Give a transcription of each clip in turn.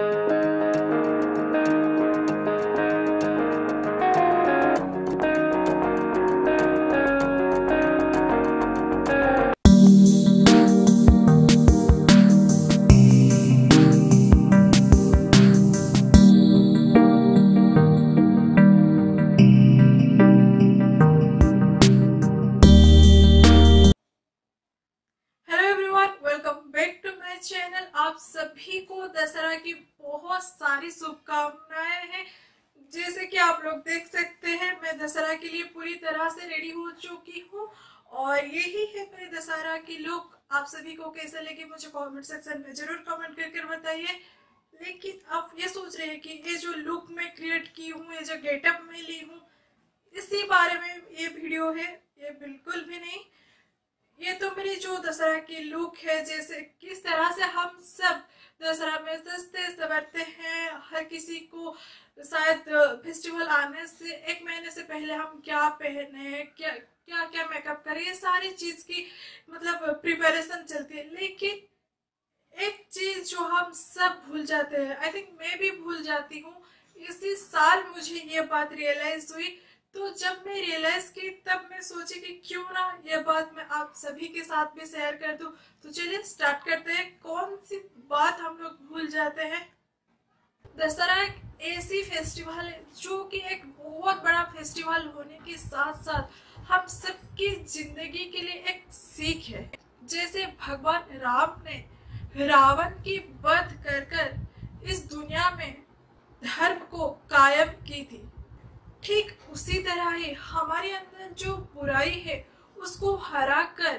Channel आप सभी को दशहरा की बहुत सारी शुभकामनाएं हैं। जैसे कि आप लोग देख सकते हैं, मैं दशहरा के लिए पूरी तरह से रेडी हो चुकी हूँ और यही है मेरे दशहरा की लुक। आप सभी को कैसा लगे मुझे कमेंट सेक्शन में जरूर कमेंट करके बताइए। लेकिन आप ये सोच रहे हैं कि ये जो लुक मैं क्रिएट की हूँ, ये जो गेटअप में ली हूँ, इसी बारे में ये वीडियो है। ये बिल्कुल भी नहीं। ये तो मेरी जो दशहरा की लुक है, जैसे किस तरह से हम सब दशहरा में सजते संवरते हैं। हर किसी को शायद फेस्टिवल आने से एक महीने से पहले हम क्या पहने, क्या क्या क्या मेकअप करें, ये सारी चीज की मतलब प्रिपरेशन चलती है। लेकिन एक चीज जो हम सब भूल जाते हैं, आई थिंक मैं भी भूल जाती हूँ। इसी साल मुझे ये बात रियलाइज हुई, तो जब मैं रियलाइज की तब मैं सोची कि क्यों ना ये बात मैं आप सभी के साथ भी शेयर कर दूं। तो चलिए स्टार्ट करते हैं। कौन सी बात हम लोग भूल जाते हैं? दशहरा एक ऐसी फेस्टिवल है जो कि एक बहुत बड़ा फेस्टिवल होने के साथ साथ हम सबकी जिंदगी के लिए एक सीख है। जैसे भगवान राम ने रावण की वध कर इस दुनिया में धर्म को कायम की थी, ठीक उसी तरह ही हमारे अंदर जो बुराई है उसको हरा कर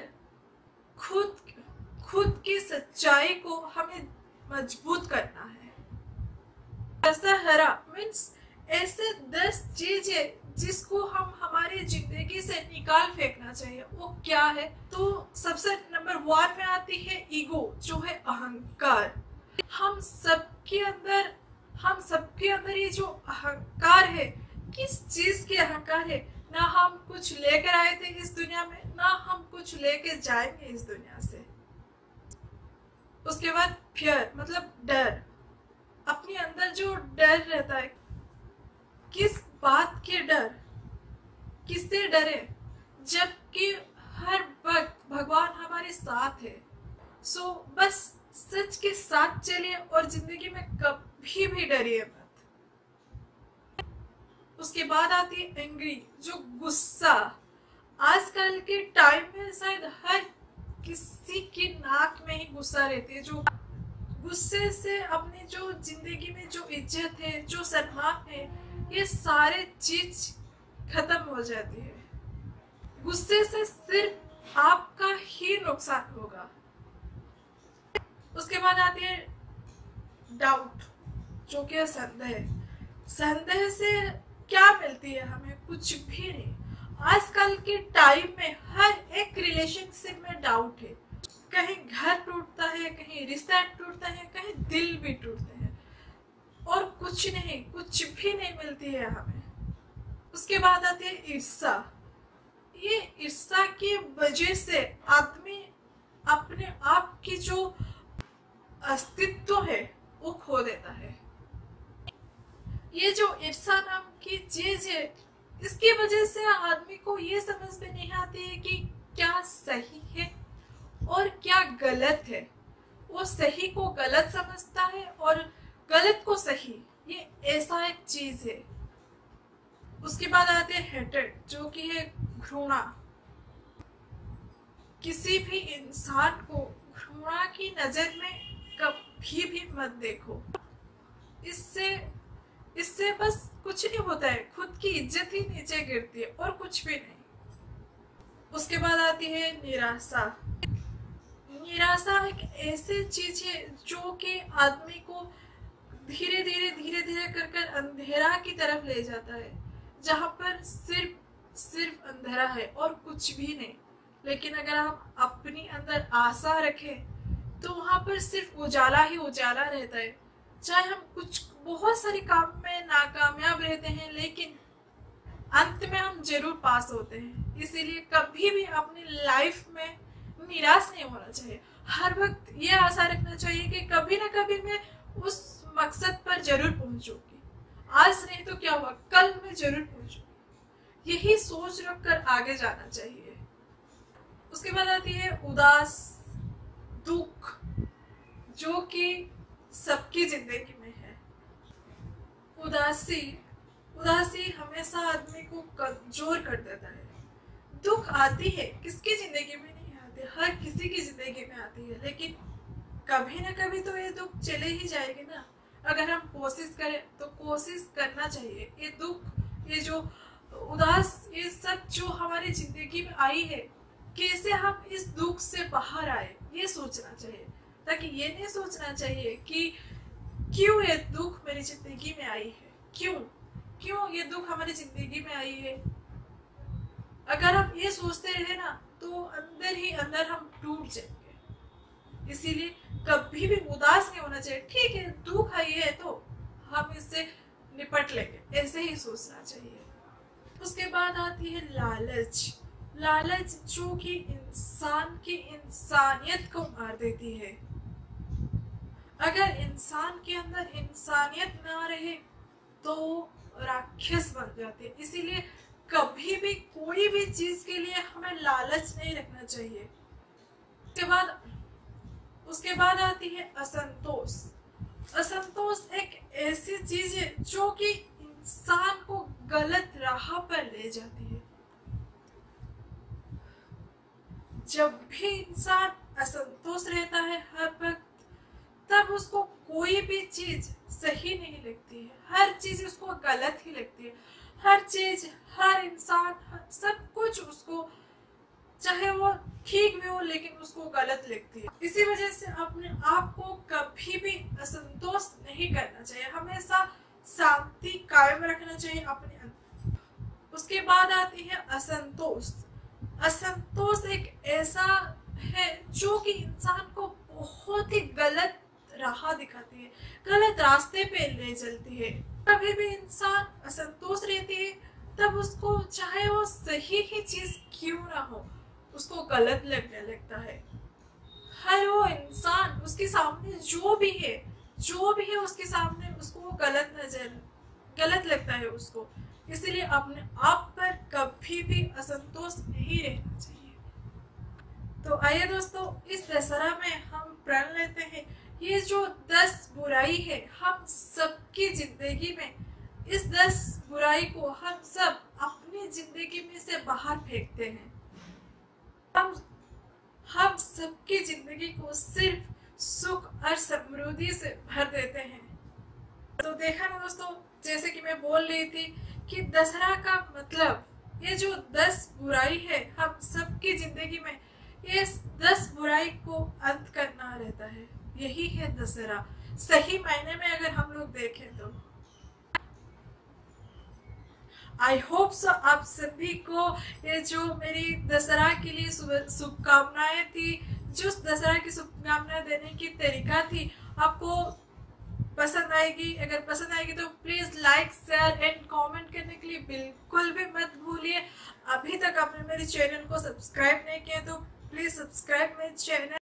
खुद की सच्चाई को हमें मजबूत करना है। दशहरा मीन्स ऐसे 10 चीजें जिसको हम हमारी जिंदगी से निकाल फेंकना चाहिए। वो क्या है? तो सबसे नंबर 1 में आती है ईगो, जो है अहंकार। हम सबके अंदर ये जो अहंकार है, किस चीज के अहंकार है? ना हम कुछ लेकर आए थे इस दुनिया में, ना हम कुछ लेकर जाएंगे इस दुनिया से। उसके बाद फियर मतलब डर। अपने अंदर जो डर रहता है, किस बात के डर, किससे डरे? जबकि हर वक्त भगवान हमारे साथ है। सो बस सच के साथ चलिए और जिंदगी में कभी भी डरिए मत। उसके बाद आती है एंग्री, जो गुस्सा। आजकल के टाइम में शायद हर किसी की नाक में ही गुस्सा रहती है। जो गुस्से से अपनी जो जिंदगी में जो इज्जत है, जो सम्मान है, ये सारे चीज खत्म हो जाती है। गुस्से से सिर्फ आपका ही नुकसान होगा। उसके बाद आती है डाउट, जो कि संदेह। संदेह से क्या मिलती है हमें? कुछ भी नहीं। आजकल के टाइम में हर एक रिलेशनशिप में डाउट है। कहीं घर टूटता है, कहीं रिश्ता टूटता है, कहीं दिल भी टूटते हैं और कुछ भी नहीं मिलती है हमें। उसके बाद आती है ईर्ष्या। ये ईर्ष्या की वजह से आदमी अपने आप की जो अस्तित्व है वो खो देता है। ये जो ईर्ष्या नाम की चीज है, इसकी वजह से आदमी को ये समझ में नहीं आती है कि क्या सही है और क्या गलत है। वो सही को गलत समझता है और गलत को सही। ये ऐसा एक चीज है। उसके बाद आते हैं हेटेड, जो कि है घृणा। किसी भी इंसान को घृणा की नजर में कभी भी मत देखो। इससे बस कुछ नहीं होता है, खुद की इज्जत ही नीचे गिरती है और कुछ भी नहीं। उसके बाद आती है निराशा। निराशा एक ऐसी चीज है जो कि आदमी को धीरे धीरे कर अंधेरा की तरफ ले जाता है, जहां पर सिर्फ अंधेरा है और कुछ भी नहीं। लेकिन अगर हम अपनी अंदर आशा रखें तो वहां पर सिर्फ उजाला ही उजाला रहता है। चाहे हम बहुत सारे काम में नाकामयाब रहते हैं, लेकिन अंत में हम जरूर पास होते हैं। इसीलिए कभी भी अपनी लाइफ में निराश नहीं होना चाहिए। हर वक्त ये आशा रखना चाहिए कि कभी ना कभी मैं उस मकसद जरूर पहुंचूंगी, आज नहीं तो क्या हुआ कल मैं जरूर पहुंचूंगी। यही सोच रखकर आगे जाना चाहिए। उसके बाद आती है उदास, दुख, जो कि सबकी जिंदगी में है। उदासी हमेशा आदमी को कमजोर कर देता है। दुख आती है, किसकी जिंदगी में नहीं आती, हर किसी की जिंदगी में आती है, लेकिन कभी ना कभी तो ये दुख चले ही जाएगी ना। अगर हम कोशिश करें तो कोशिश करना चाहिए। ये दुख, ये जो उदास, ये सब जो हमारी जिंदगी में आई है, कैसे हम इस दुख से बाहर आए, ये सोचना चाहिए। ताकि ये नहीं सोचना चाहिए कि क्यों ये दुख मेरी जिंदगी में आई है, क्यों ये दुख हमारी जिंदगी में आई है। अगर हम ये सोचते रहे ना तो अंदर ही अंदर हम टूट जाएंगे। इसीलिए कभी भी उदास नहीं होना चाहिए। ठीक है, दुख आई है तो हम इससे निपट लेंगे, ऐसे ही सोचना चाहिए। उसके बाद आती है लालच, जो कि इंसान की इंसानियत को मार देती है। अगर इंसान के अंदर इंसानियत ना रहे तो राक्षस बन जाते हैं। इसीलिए कभी भी कोई भी चीज के लिए हमें लालच नहीं रखना चाहिए। उसके बाद आती है असंतोष। असंतोष एक ऐसी चीज है जो कि इंसान को गलत राह पर ले जाती है। जब भी इंसान असंतोष रहता है हर वक्त, तब उसको कोई भी चीज सही नहीं लगती है, हर चीज उसको गलत ही लगती है। हर चीज, हर इंसान, सब कुछ उसको, चाहे वो ठीक भी हो लेकिन उसको गलत लगती है। इसी वजह से अपने आप को कभी भी असंतोष नहीं करना चाहिए, हमेशा शांति कायम रखना चाहिए अपने अंदर। उसके बाद आती है असंतोष। असंतोष एक ऐसा है जो कि इंसान को बहुत ही गलत राह दिखाती है, गलत रास्ते पे ले चलती है। कभी भी इंसान असंतोष रहती है तब उसको, चाहे वो सही ही चीज क्यों ना हो, उसको गलत लगने लगता है। हर वो इंसान उसके सामने जो भी है उसके सामने उसको गलत लगता है उसको। इसलिए अपने आप पर कभी भी असंतोष नहीं रहना चाहिए। तो आइए दोस्तों, इस दशहरा में हम प्रण लेते हैं, ये जो 10 बुराई है हम सबकी जिंदगी में, इस 10 बुराई को हम सब अपनी जिंदगी में से बाहर फेंकते हैं। हम सबकी जिंदगी को सिर्फ सुख और समृद्धि से भर देते हैं। तो देखा ना दोस्तों, जैसे कि मैं बोल रही थी कि दशहरा का मतलब, ये जो 10 बुराई है हम सबकी जिंदगी में, ये 10 बुराई को अंत करना रहता है। यही है दशहरा, सही मायने में अगर हम लोग देखें तो। आई होप सो आप सभी को ये जो मेरी दशहरा के लिए शुभकामनाएं थी, जो दशहरा की शुभकामनाएं देने की तरीका थी, आपको पसंद आएगी। अगर पसंद आएगी तो please like, share and comment करने के लिए बिल्कुल भी मत भूलिए। अभी तक आपने मेरे चैनल को सब्सक्राइब नहीं किया तो प्लीज सब्सक्राइब मेरे चैनल।